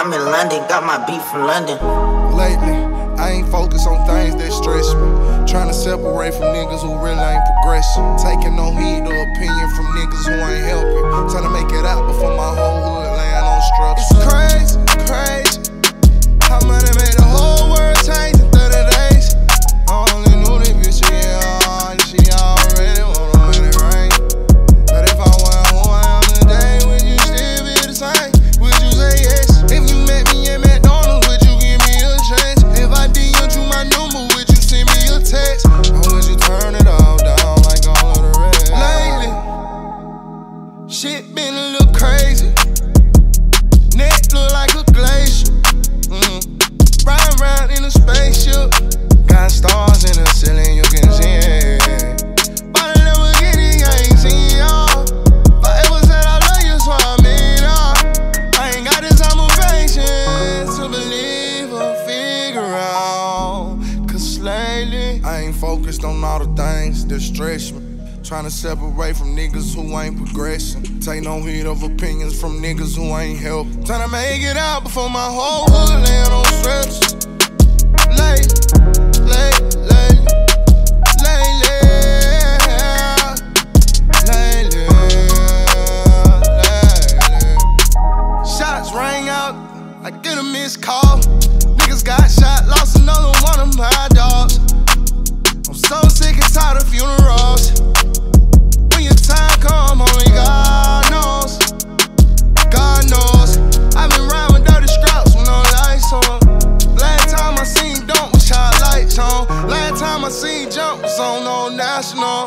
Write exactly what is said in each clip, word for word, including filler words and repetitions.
I'm in London, got my beat from London. Lately, I ain't focused on things that stress me. Tryna separate from niggas who really ain't progressing. Taking no heed or opinion from niggas who ain't helping. Tryna make it out before my whole hood laying on structure. It's crazy, crazy. How money made the whole world change in thirty days. I only knew this bitch, yeah, she already wanna let it rain. But if I were who I am today, would you still be the same? Would you say yes? If you met me at McDonald's, would you give me a chance? If I D M'd you my number, would you send me a text? Or would you turn it all down like all of the rest? Lately, shit been a little crazy. Neck look like a glacier. Mm. Riding around in a spaceship. Got stars in the ceiling, you can see it. But I never get it, I ain't seen y'all. But it was said I love you, so I mean uh, I ain't got this time of patience to believe or figure out. Cause lately, I ain't focused on all the things that stress me. Tryna separate from niggas who ain't progressing. Take no heed of opinions from niggas who ain't help. Tryna make it out before my whole hood laying on strips. Late, late, late, lately, lately, lately. Shots rang out, I get a missed call. Niggas got shot, lost another one of my dogs. I'm so sick and tired of funerals. When your time come, only God knows. God knows. I've been riding with dirty scraps with no lights on. Last time I seen Don't was shot lights on. Last time I seen Jump was on no national.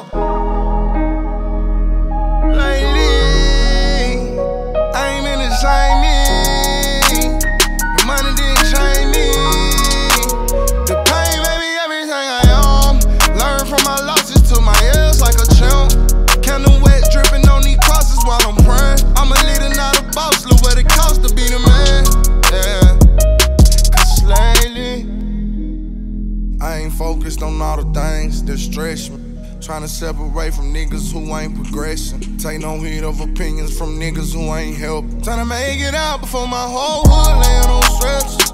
Lately, I ain't been the same me. The money didn't change me. The pain made me everything I am. Learn from my losses to my ears like a champ. Candle wet dripping on these crosses while I'm praying. I'm a leader, not a boss. Look what it costs to be the man. Yeah. Cause lately, I ain't focused on all the things that stress me. Tryna separate from niggas who ain't progressing. Take no heed of opinions from niggas who ain't help. Tryna make it out before my whole hood laying on strips.